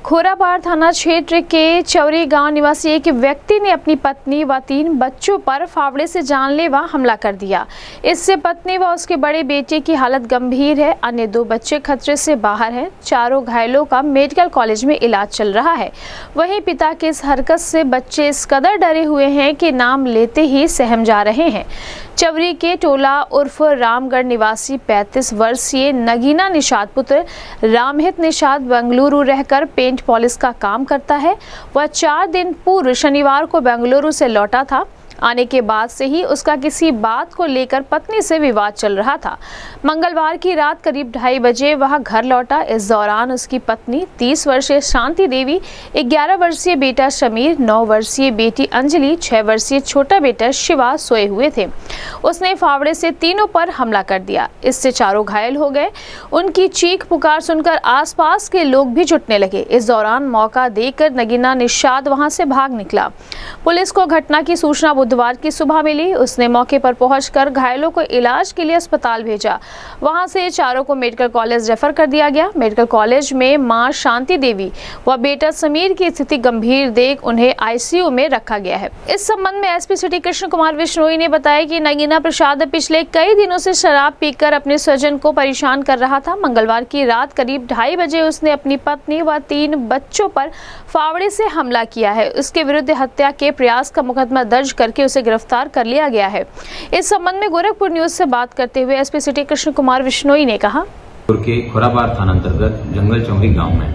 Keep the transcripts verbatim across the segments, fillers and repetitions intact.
खोराबार थाना क्षेत्र के चौरी गांव निवासी एक व्यक्ति ने अपनी पत्नी व तीन बच्चों पर फावड़े से जानलेवा हमला कर दिया। इससे पत्नी व उसके बड़े बेटे की हालत गंभीर है। अन्य दो बच्चे खतरे से बाहर हैं। चारों घायलों का मेडिकल कॉलेज में इलाज चल रहा है। वहीं पिता की इस हरकत से बच्चे इस कदर डरे हुए हैं कि नाम लेते ही सहम जा रहे हैं। चवरी के टोला उर्फ रामगढ़ निवासी पैंतीस वर्षीय नगीना निषाद पुत्र रामहित निषाद बेंगलुरु रहकर पेंट पॉलिश का काम करता है। वह चार दिन पूर्व शनिवार को बेंगलुरु से लौटा था। आने के बाद से ही उसका किसी बात को लेकर पत्नी से विवाद चल रहा था। मंगलवार की रात करीब ढाई बजे वह घर लौटा। इस दौरान उसकी पत्नी तीस वर्षीय शांति देवी, ग्यारह वर्षीय बेटा समीर, नौ वर्षीय बेटी अंजलि, छह वर्षीय छोटा बेटा शिवा सोए हुए थे। उसने फावड़े से तीनों पर हमला कर दिया। इससे चारों घायल हो गए। उनकी चीख पुकार सुनकर आसपास के लोग भी जुटने लगे। इस दौरान मौका देखकर नगीना निषाद वहां से भाग निकला। पुलिस को घटना की सूचना बुधवार की सुबह मिली। उसने मौके पर पहुंचकर घायलों को इलाज के लिए अस्पताल भेजा। वहां से चारों को मेडिकल कॉलेज रेफर कर दिया गया। मेडिकल कॉलेज में मां शांति देवी व बेटा समीर की स्थिति गंभीर देख उन्हें आईसीयू में रखा गया है। इस संबंध में एसपी सिटी कृष्ण कुमार विश्नोई ने बताया कि नगीना प्रसाद पिछले कई दिनों से शराब पीकर अपने स्वजन को परेशान कर रहा था। मंगलवार की रात करीब ढाई बजे उसने अपनी पत्नी व तीन बच्चों पर फावड़े से हमला किया है। उसके विरुद्ध हत्या के प्रयास का मुकदमा दर्ज करके उसे गिरफ्तार कर लिया गया है। इस संबंध में गोरखपुर न्यूज से बात करते हुए एसपी सिटी कृष्ण कुमार विश्नोई ने कहा, के खोराबार थाना अंतर्गत जंगल चौरी गांव में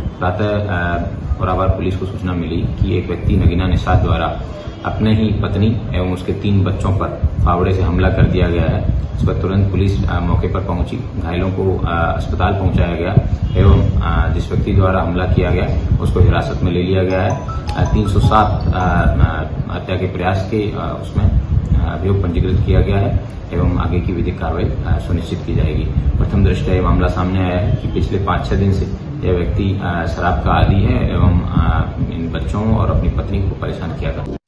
प्रातः खोराबार पुलिस को सूचना मिली कि एक व्यक्ति नगीना निषाद द्वारा अपने ही पत्नी एवं उसके तीन बच्चों पर फावड़े से हमला कर दिया गया है। इस पर तुरंत पुलिस मौके पर पहुंची। घायलों को अस्पताल पहुंचाया गया एवं जिस व्यक्ति द्वारा हमला किया गया उसको हिरासत में ले लिया गया है। तीन सौ सात हत्या के प्रयास के उसमें अभियोग पंजीकृत किया गया है एवं आगे की विधिक कार्रवाई सुनिश्चित की जाएगी। प्रथम दृष्टया यह मामला सामने आया है कि पिछले पाँच छह दिन से यह व्यक्ति शराब का आदी है एवं इन बच्चों और अपनी पत्नी को परेशान किया था।